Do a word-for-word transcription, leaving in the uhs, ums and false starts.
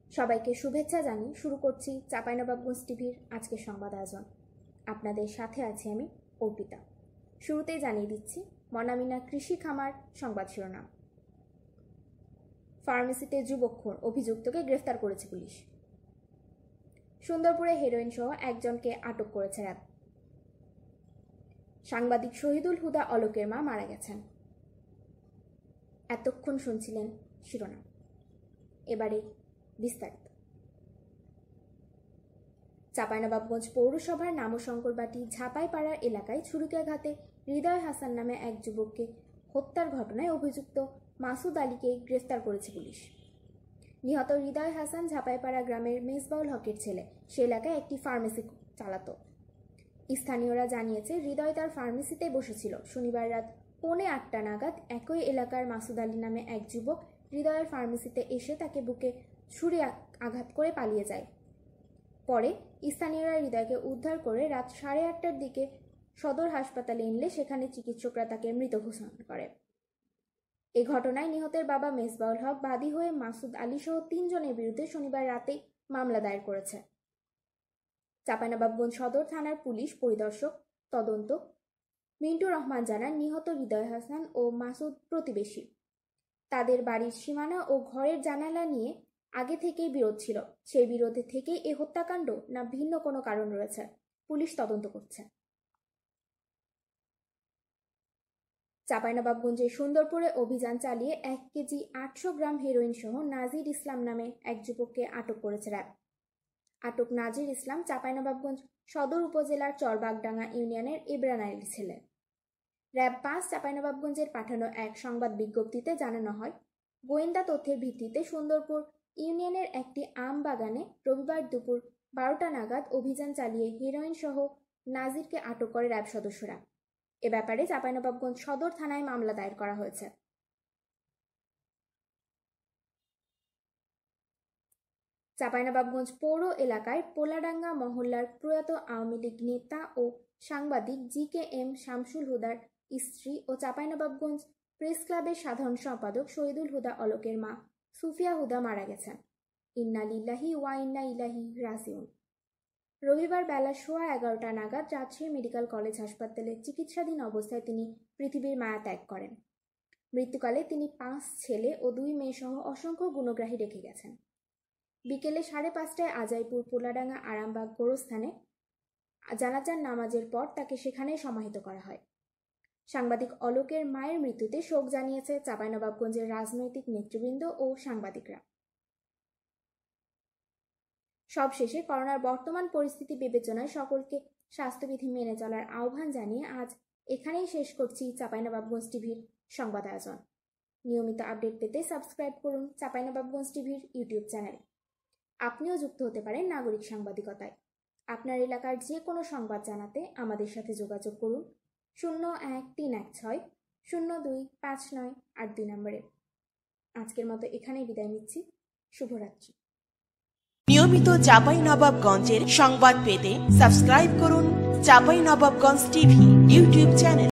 সবাইকে শুভেচ্ছা জানিয়ে শুরু করছি চাঁপাইনবাবগঞ্জ টিভির আজকের সংবাদ আয়োজন। আপনাদের সাথে আছি আমি অর্পিতা। শুরুতেই জানিয়ে দিচ্ছি মনামিনা কৃষি খামার সংবাদ শিরোনাম। ফার্মেসিতে যুবকখোর অভিযুক্তকে গ্রেফতার করেছে পুলিশ। সুন্দরপুরে হেরোইন সহ একজনকে আটক করেছে র্যাব। সাংবাদিক শহীদুল হুদা অলোকের মা মারা গেছেন। এতক্ষণ শুনছিলেন শিরোনাম, এবারে বিস্তারিত। চাঁপাইনবাবগঞ্জ পৌরসভার নামশঙ্করবাটি ঝাপাইপাড়ার এলাকায় ছুরিকাঘাতে হৃদয় হাসান নামে এক যুবককে হত্যার ঘটনায় অভিযুক্ত মাসুদ আলীকে গ্রেফতার করেছে পুলিশ। নিহত হৃদয় হাসান ঝাপাইপাড়া গ্রামের মেজবাউল হকের ছেলে। সে এলাকায় একটি ফার্মেসি চালাত। স্থানীয়রা জানিয়েছে, হৃদয় তার ফার্মেসিতে বসেছিল। শনিবার রাত পৌনে আটটা নাগাদ একই এলাকার মাসুদ আলী নামে এক যুবক হৃদয়ের ফার্মেসিতে এসে তাকে বুকে ছুরি আঘাত করে পালিয়ে যায়। পরে স্থানীয়রা হৃদয়কে উদ্ধার করে রাত সাড়ে আটটার দিকে সদর হাসপাতালে এনলে সেখানে চিকিৎসকরা তাকে মৃত ঘোষণা করে। এ ঘটনায় নিহতের বাবা মেজবাউল হক বাদী হয়ে মাসুদ আলী সহ তিনজনের বিরুদ্ধে শনিবার রাতেই মামলা দায়ের করেছে। চাঁপাইনবাবগঞ্জ সদর থানার পুলিশ পরিদর্শক তদন্ত মিন্টু রহমান জানান, নিহত হৃদয় হাসান ও মাসুদ প্রতিবেশী। তাদের বাড়ির সীমানা ও ঘরের জানালা নিয়ে আগে থেকেই বিরোধ ছিল। সেই বিরোধে থেকেই এ হত্যাকাণ্ড না ভিন্ন কোনো কারণ রয়েছে, পুলিশ তদন্ত করছে। চাঁপাইনবাবগঞ্জে সুন্দরপুরে অভিযান চালিয়ে এক কেজি আটশো গ্রাম হেরোইন সহ নাজির ইসলাম নামে এক যুবককে আটক করেছে র্যাব। আটক নাজির ইসলাম চাঁপাইনবাবগঞ্জ সদর উপজেলার চরবাগডাঙ্গা ইউনিয়নের ইব্রানাইল ছেলে। র্যাব পাঁচ চাঁপাইনবাবগঞ্জের পাঠানো এক সংবাদ বিজ্ঞপ্তিতে জানানো হয়, গোয়েন্দা তথ্যের ভিত্তিতে সুন্দরপুর ইউনিয়নের একটি আম বাগানে রবিবার দুপুর বারোটা নাগাদ অভিযান চালিয়ে হেরোইন সহ নাজিরকে আটক করে র্যাব সদস্যরা। এ ব্যাপারে চাঁপাইনবাবগঞ্জ সদর থানায় মামলা দায়ের করা হয়েছে। চাঁপাইনবাবগঞ্জ পৌর এলাকায় পোলাডাঙ্গা মহল্লার প্রয়াত আওয়ামী লীগ নেতা ও সাংবাদিক জি কে এম শামসুল হুদার স্ত্রী ও চাঁপাইনবাবগঞ্জ প্রেস ক্লাবের সাধারণ সম্পাদক শহীদুল হুদা অলোকের মা সুফিয়া হুদা মারা গেছেন। ইন্না লিল্লাহি ওয়া ইন্না ইলাইহি রাজিউন। রবিবার বেলা সোয়া এগারোটা নাগাদ রাজশাহী মেডিকেল কলেজ হাসপাতালে চিকিৎসাধীন অবস্থায় তিনি পৃথিবীর মায়া ত্যাগ করেন। মৃত্যুকালে তিনি পাঁচ ছেলে ও দুই মেয়ে সহ অসংখ্য গুণগ্রাহী রেখে গেছেন। বিকেলে সাড়ে পাঁচটায় আজাইপুর পোলাডাঙ্গা আরামবাগ গোরস্থানে জানাজার নামাজের পর তাকে সেখানেই সমাহিত করা হয়। সাংবাদিক অলোকের মায়ের মৃত্যুতে শোক জানিয়েছে চাঁপাইনবাবগঞ্জের রাজনৈতিক নেতৃবৃন্দ ও সাংবাদিকরা। সবশেষে করোনার বর্তমান পরিস্থিতি বিবেচনায় সকলকে স্বাস্থ্যবিধি মেনে চলার আহ্বান জানিয়ে আজ এখানেই শেষ করছি চাঁপাইনবাবগঞ্জ টিভির সংবাদ আয়োজন। নিয়মিত আপডেট পেতে সাবস্ক্রাইব করুন চাঁপাইনবাবগঞ্জ টিভির ইউটিউব চ্যানেল। আপনিও যুক্ত হতে পারেন নাগরিক সাংবাদিকতায়। আপনার এলাকার যে কোনো সংবাদ জানাতে আমাদের সাথে যোগাযোগ করুন শূন্য এক তিন এক ছয় শূন্য দুই পাঁচ নয় আট দুই নম্বরে। আজকের মতো এখানেই বিদায় নিচ্ছি। শুভরাত্রি। নিয়মিত চাঁপাইনবাবগঞ্জের সংবাদ পেতে সাবস্ক্রাইব করুন চাঁপাইনবাবগঞ্জ টিভি ইউটিউব চ্যানেল।